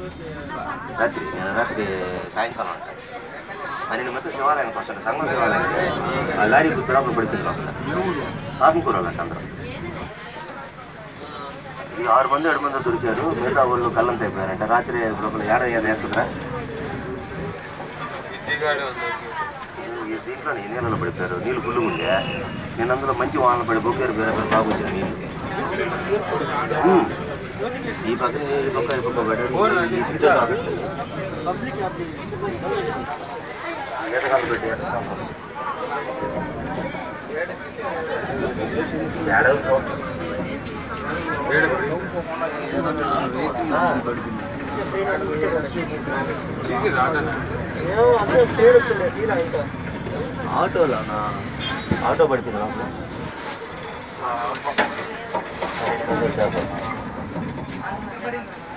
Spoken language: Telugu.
రాత్రి నేను రాత్రి సాయంకాలం అంట 12 గంటలకు శివాలయానికి వస్తాడు సంఘం శివాలయానికి ఆ లారీ గుర్తు లోపల పడిపోయింది లోపల ఆత్మకూర వాళ్ళంట అందరూ ఈ 6 మంది 7 మంది దొరికారు మిగతా వాళ్ళు కళ్ళంత అయిపోయారంట రాత్రి లోపల ఏడుతుందా దీంట్లో ఈ నీళ్ళలో పడిపోయారు నీళ్ళు ఫుల్గా ఉండే నేను అందులో మంచి వానలు పడి బొక్కేరు పేరు బాగా వచ్చిన నీళ్ళు ఈ పక్క ఈ పక్క పడ్డారు ఎటకాలు పెట్టి ఆటోలోనా ఆటో పడిపోయింది లోపల